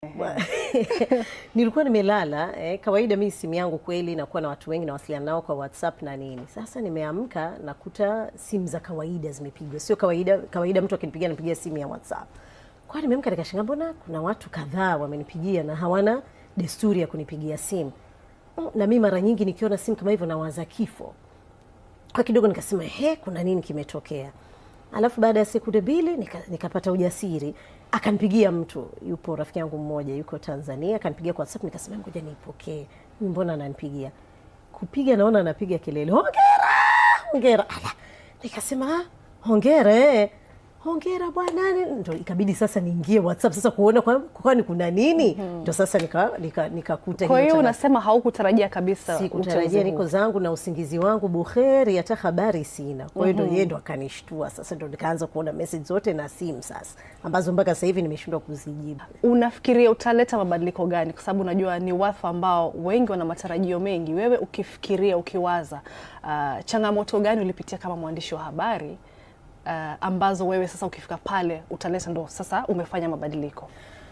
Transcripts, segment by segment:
Nilikuwa nimelala, kawaida mimi simu yangu kweli nakuwa na watu wengi nawasiliana nao kwa WhatsApp na nini. Sasa nimeamka nakuta simu za kawaida zimepigwa. Sio kawaida mtu akinipigia anapigia simu ya WhatsApp. Kwa nimemka nikashangaa, mbona kuna watu kadhaa wamenipigia na hawana desturi ya kunipigia simu. Na mimi mara nyingi nikiona simu kama hivyo nawaza kifo. Kwa kidogo nikasema, kuna nini kimetokea? Alafu baada ya sekunde mbili nikapata ujasiri, akanipigia mtu, yupo rafiki yangu mmoja yuko Tanzania, akanipigia kwa WhatsApp, nikasema ngoja niipokee. Mbona ananipigia? Kupiga naona anapiga kelele, hongera. Nikasema hongera hongera bwana. Ndio ikabidi sasa niingie WhatsApp sasa kuona kwani kuna nini. Ndio sasa nikakuta. Kwa hiyo unasema haukutarajia kabisa? Sikutarajia, niko zangu na usingizi wangu buheri, hata habari sina. Kwa hiyo yeye ndo akanishtua. Sasa ndo nikaanza kuona message zote na simu sasa ambazo mpaka sasa hivi nimeshindwa kuzijibu. Unafikiria utaleta mabadiliko gani? Kwa sababu unajua ni watu ambao wengi wana matarajio mengi. Wewe ukifikiria, ukiwaza, changamoto gani ulipitia kama mwandishi wa habari ambazo wewe sasa ukifika pale utaleta ndo sasa umefanya mabadiliko?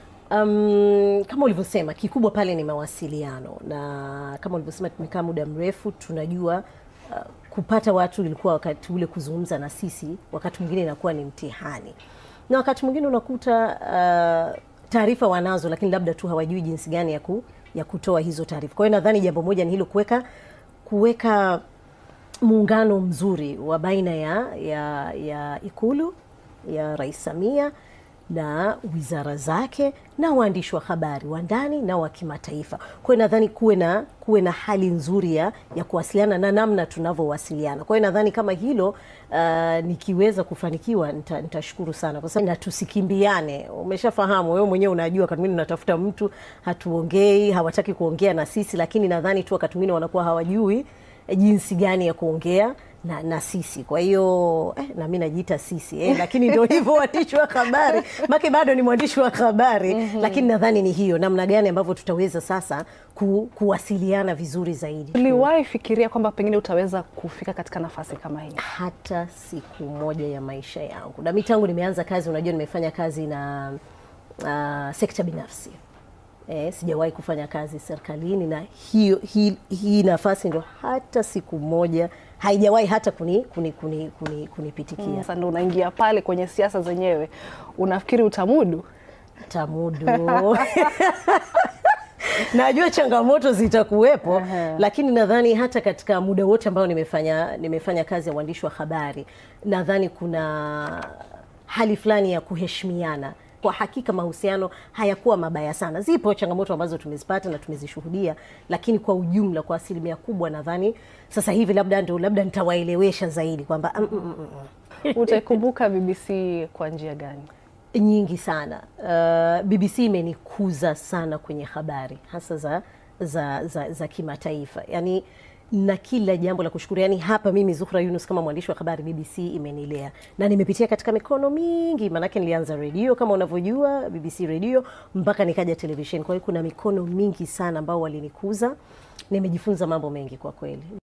Kama ulivyosema, kikubwa pale ni mawasiliano, na kama ulivyosema tumekaa muda mrefu, tunajua kupata watu ilikuwa wakati ule kuzungumza na sisi wakati mwingine inakuwa ni mtihani, na wakati mwingine unakuta taarifa wanazo lakini labda tu hawajui jinsi gani ya kutoa hizo taarifa. Kwa hiyo nadhani jambo moja ni hilo, kuweka muungano mzuri wa baina ya Ikulu ya Rais Samia na wizara zake na waandishi wa habari wa ndani na wa kimataifa. Kwa hiyo nadhani kuwe na hali nzuri ya kuwasiliana na namna tunavyowasiliana. Kwa hiyo nadhani kama hilo nikiweza kufanikiwa nitashukuru sana, kwa sababu na tusikimbiane. Umeshafahamu wewe mwenyewe, unajua wakati mwingine unatafuta mtu hatuongei, hawataki kuongea na sisi, lakini nadhani tu wakati mwingine wanakuwa hawajui jinsi gani ya kuongea na sisi. Kwa hiyo na mimi najiita sisi lakini ndio hivyo waandishi wa habari, maki bado ni mwandishi wa habari. Lakini nadhani ni hiyo namna gani ambavyo tutaweza sasa kuwasiliana vizuri zaidi. Uliwahi fikiria kwamba pengine utaweza kufika katika nafasi kama hii? Hata siku moja ya maisha yangu. Na mimi tangu nimeanza kazi, unajua nimefanya kazi na sekta binafsi. Sijawahi kufanya kazi serikalini, na hii nafasi ndo hata siku moja haijawahi hata kunipitikia. Sasa ndo unaingia pale kwenye siasa zenyewe, unafikiri utamudu? Tamudu. Najua changamoto zitakuwepo, lakini nadhani hata katika muda wote ambao nimefanya kazi ya uandishi wa habari, nadhani kuna hali fulani ya kuheshimiana. Kwa hakika mahusiano hayakuwa mabaya sana. Zipo changamoto ambazo tumezipata na tumezishuhudia, lakini kwa ujumla, kwa asilimia kubwa, nadhani sasa hivi labda nitawaelewesha zaidi kwamba Utaikumbuka BBC kwa njia gani? Nyingi sana. BBC imenikuza sana kwenye habari, hasa za kimataifa. Yani na kila jambo la kushukuru. Yani hapa mimi Zuhra Yunus kama mwandishi wa habari, BBC imenilea na nimepitia katika mikono mingi, manake nilianza radio kama unavyojua, BBC radio, mpaka nikaja television. Kwa hiyo kuna mikono mingi sana ambao walinikuza, nimejifunza mambo mengi kwa kweli.